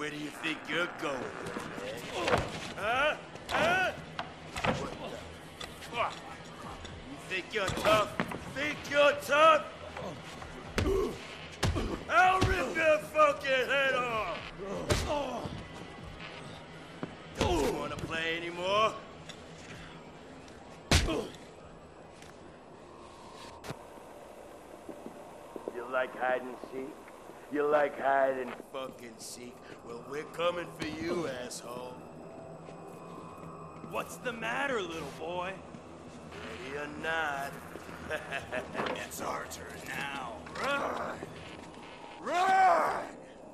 Where do you think you're going, man? Huh? Huh? What the fuck? You think you're tough? Think you're tough? I'll rip your fucking head off! Don't you wanna play anymore? You like hide and seek? You like hide and fucking seek? Well, we're coming for you, asshole. What's the matter, little boy? Ready or not. It's our turn now. Run! Run!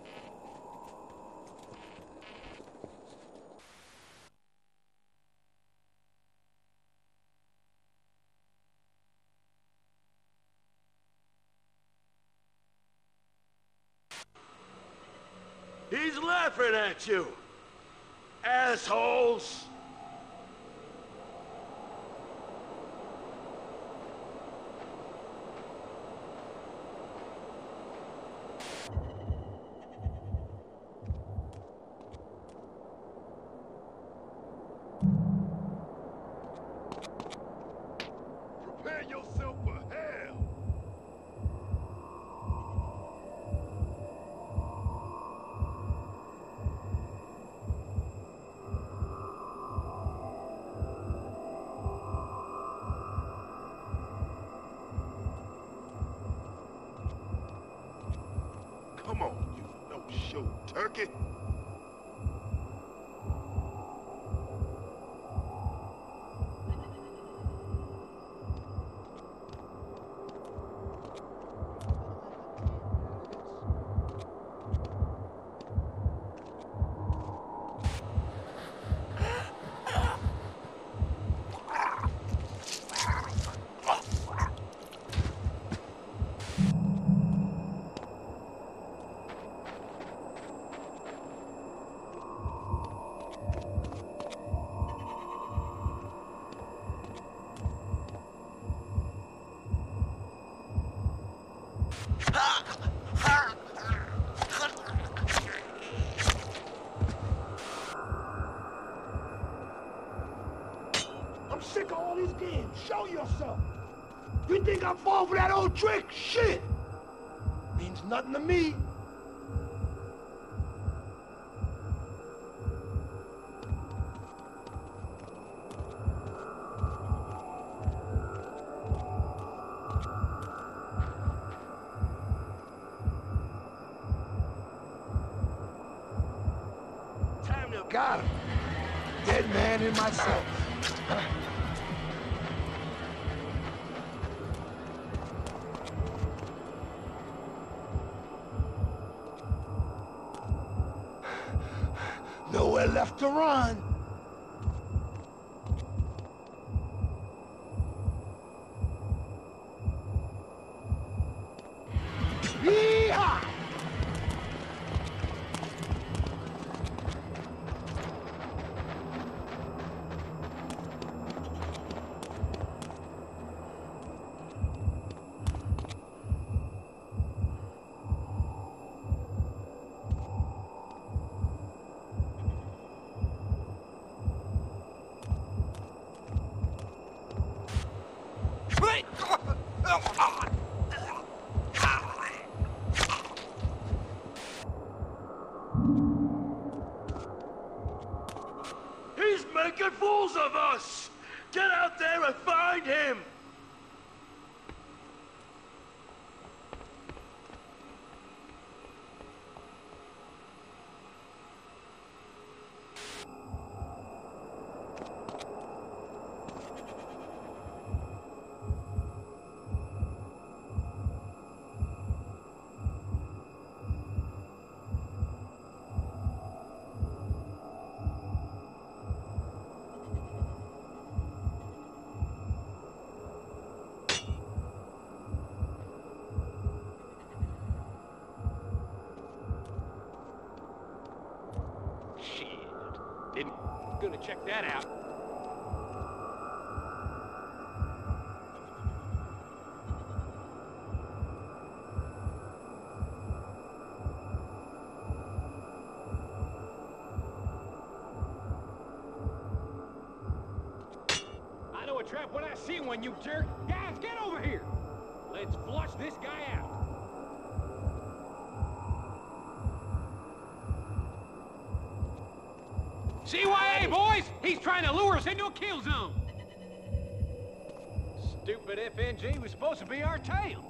He's laughing at you, assholes! Prepare yourself for hell! Come on, you no-show turkey! I'm sick of all these games. Show yourself. You think I fall for that old trick? Shit! Means nothing to me. Time to... Got him. Dead man in myself. Nowhere left to run. Yee-haw! He's making fools of us! Get out there and find him! Gonna check that out. trap when I see one, you jerk! Guys, get over here! Let's flush this guy out! CYA, boys! He's trying to lure us into a kill zone! Stupid FNG was supposed to be our tail!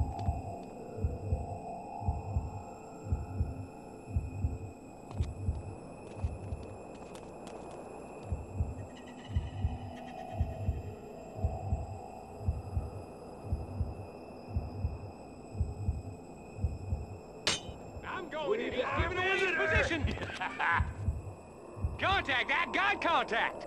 He's giving away his position! Contact! I got contact!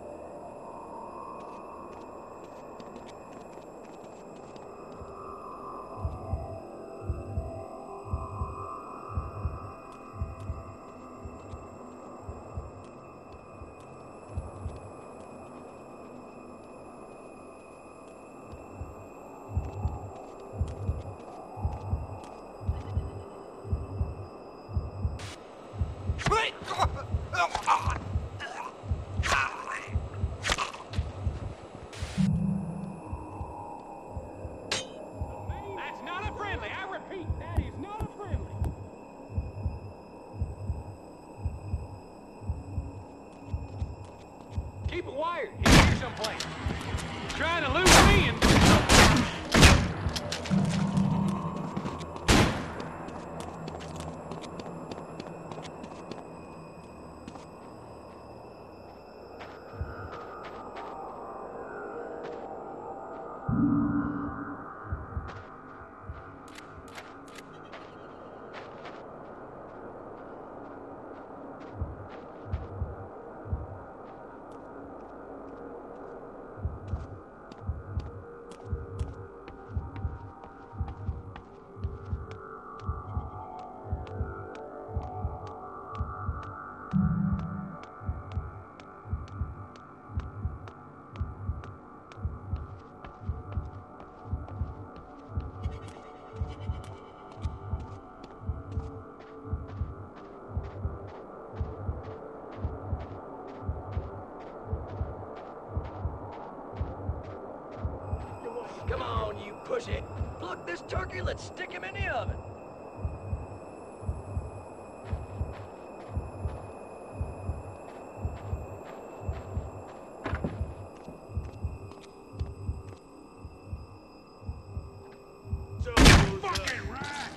That's not a friendly! I repeat, that is not a friendly! Keep it wired. He's here someplace. He's trying to lose me and... Come on, you pussy. Pluck this turkey, let's stick him in the oven. Fucking right!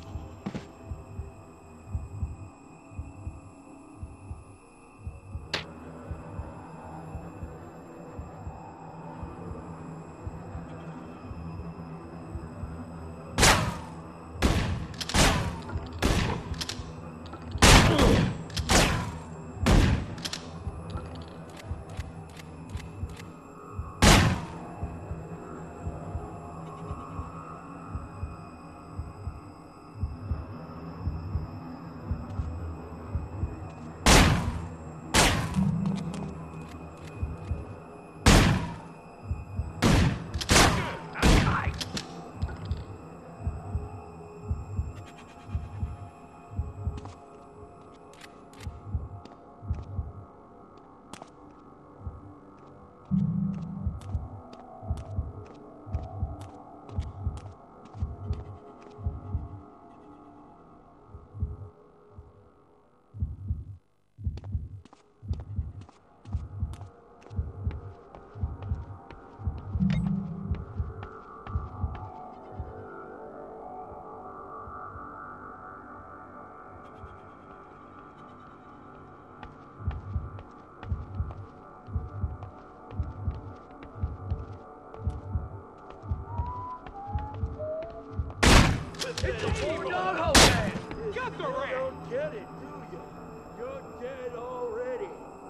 It's a bulldog hole man. Got the You rat! don't get it, do you? You're dead already.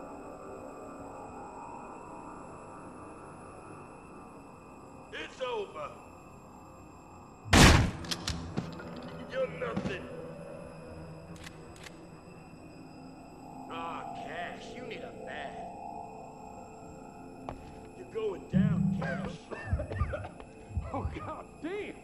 It's over. You're nothing. Ah, Cash, you need a bath. You're going down, Cash. Oh, god damn!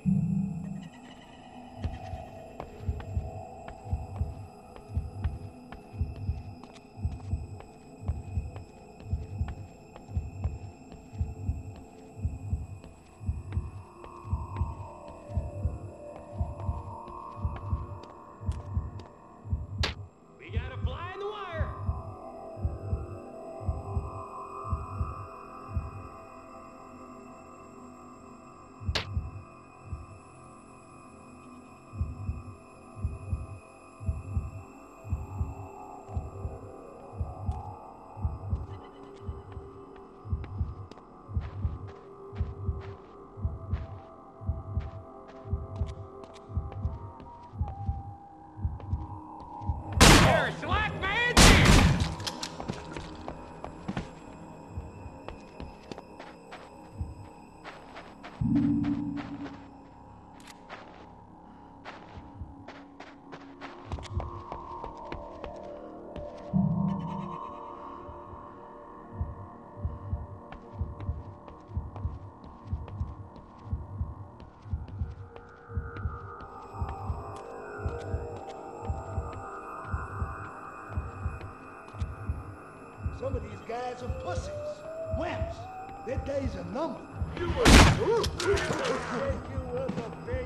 Some of these guys are pussies, wimps. Their days are numbered. You was a big...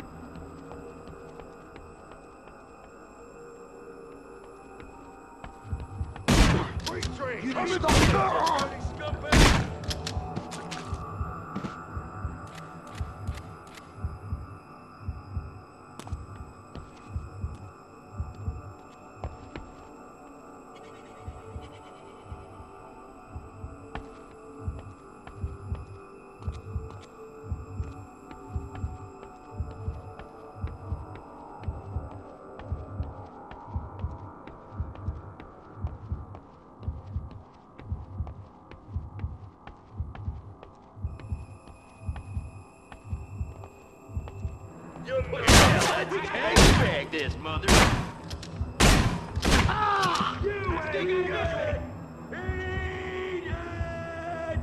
Freight train! You Coming! stop. Dirty scumbag! You bag this, mother. Ah! You ain't good! Eat it!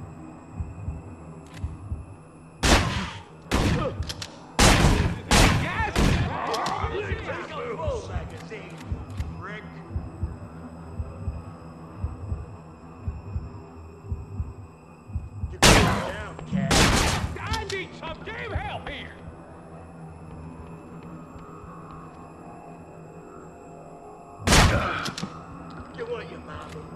Gas! Take a full magazine, Rick. You go down, cat. I need some damn help here! You want your mama?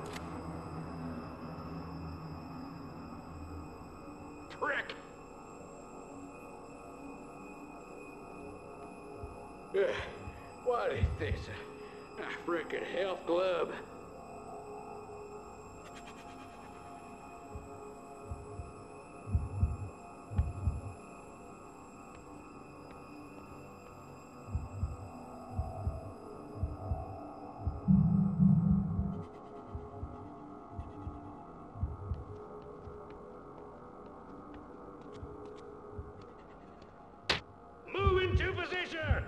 Prick! What is this? A frickin' health club? Move into position!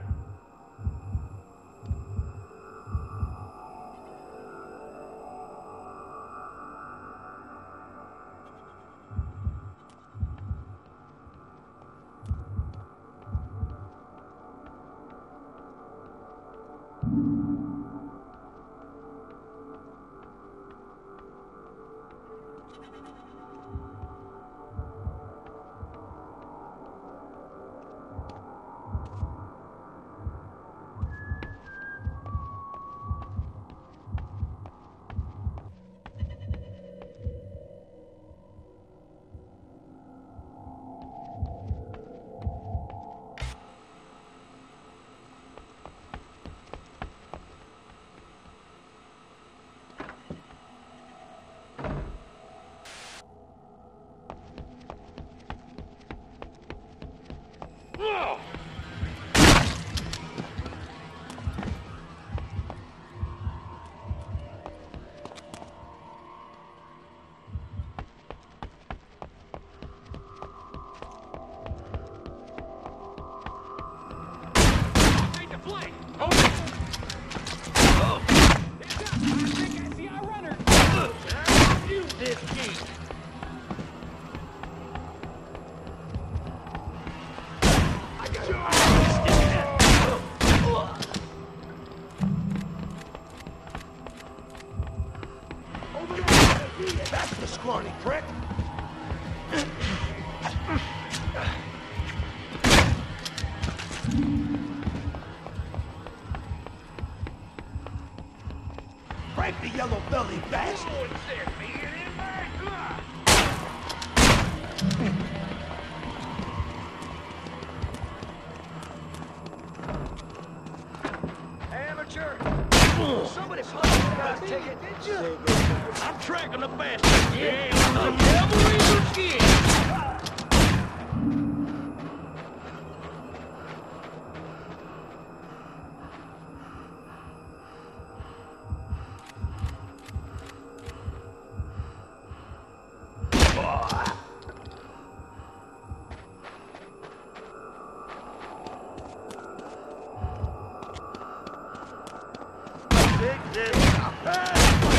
Whoa! Take the flank! Hold it! Oh. Heads up! I think I see our runner! Use this key. That's the scrawny prick. Break the yellow belly bastard. Amateur! Somebody punch the guy's ticket, did you? I'm tracking the bastard. Yeah, I'm never in your skin. Take this.